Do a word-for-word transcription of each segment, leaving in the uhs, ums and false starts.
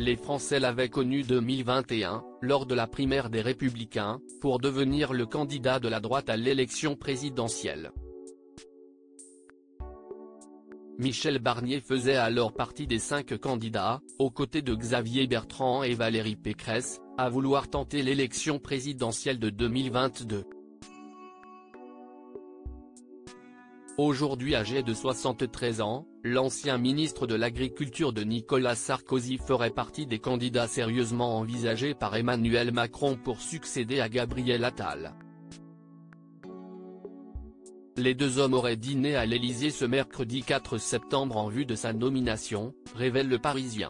les Français l'avaient connu deux mille vingt et un, lors de la primaire des Républicains, pour devenir le candidat de la droite à l'élection présidentielle. Michel Barnier faisait alors partie des cinq candidats, aux côtés de Xavier Bertrand et Valérie Pécresse, à vouloir tenter l'élection présidentielle de deux mille vingt-deux. Aujourd'hui âgé de soixante-treize ans, l'ancien ministre de l'Agriculture de Nicolas Sarkozy ferait partie des candidats sérieusement envisagés par Emmanuel Macron pour succéder à Gabriel Attal. Les deux hommes auraient dîné à l'Élysée ce mercredi quatre septembre en vue de sa nomination, révèle Le Parisien.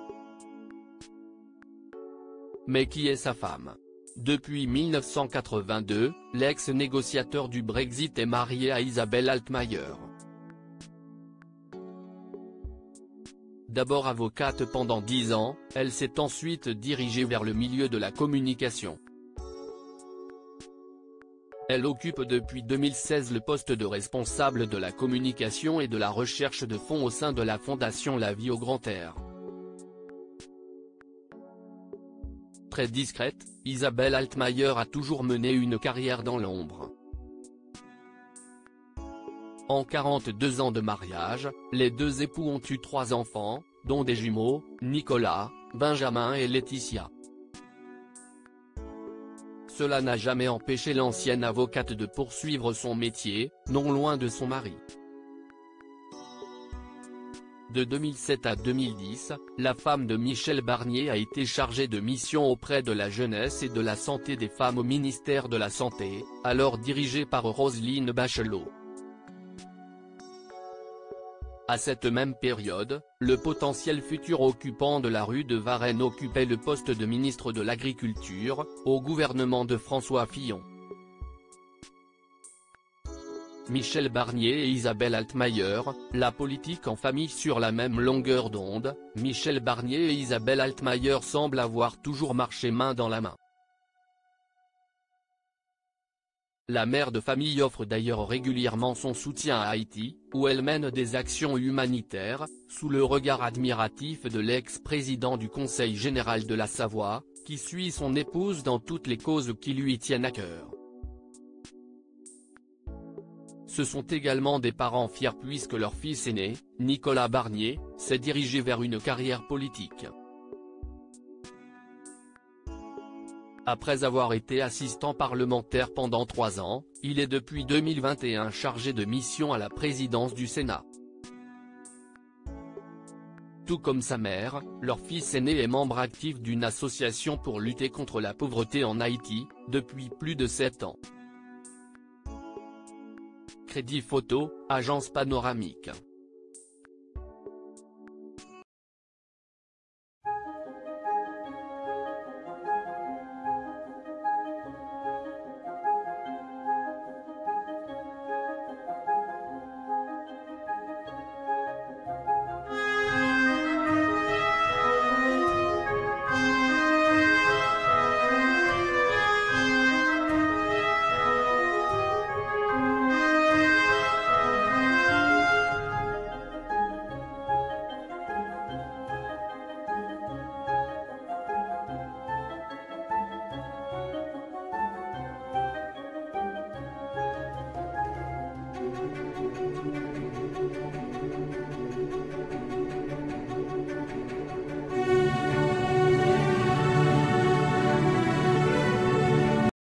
Mais qui est sa femme ? Depuis mille neuf cent quatre-vingt-deux, l'ex-négociateur du Brexit est marié à Isabelle Altmaier. D'abord avocate pendant dix ans, elle s'est ensuite dirigée vers le milieu de la communication. Elle occupe depuis deux mille seize le poste de responsable de la communication et de la recherche de fonds au sein de la fondation La Vie au Grand Air. Très discrète, Isabelle Altmaier a toujours mené une carrière dans l'ombre. En quarante-deux ans de mariage, les deux époux ont eu trois enfants, dont des jumeaux, Nicolas, Benjamin et Laetitia. Cela n'a jamais empêché l'ancienne avocate de poursuivre son métier, non loin de son mari. De deux mille sept à deux mille dix, la femme de Michel Barnier a été chargée de mission auprès de la jeunesse et de la santé des femmes au ministère de la Santé, alors dirigé par Roselyne Bachelot. À cette même période, le potentiel futur occupant de la rue de Varennes occupait le poste de ministre de l'Agriculture, au gouvernement de François Fillon. Michel Barnier et Isabelle Altmaier, la politique en famille sur la même longueur d'onde, Michel Barnier et Isabelle Altmaier semblent avoir toujours marché main dans la main. La mère de famille offre d'ailleurs régulièrement son soutien à Haïti, où elle mène des actions humanitaires, sous le regard admiratif de l'ex-président du Conseil général de la Savoie, qui suit son épouse dans toutes les causes qui lui tiennent à cœur. Ce sont également des parents fiers puisque leur fils aîné, Nicolas Barnier, s'est dirigé vers une carrière politique. Après avoir été assistant parlementaire pendant trois ans, il est depuis deux mille vingt et un chargé de mission à la présidence du Sénat. Tout comme sa mère, leur fils aîné est membre actif d'une association pour lutter contre la pauvreté en Haïti, depuis plus de sept ans. Crédit photo, agence panoramique.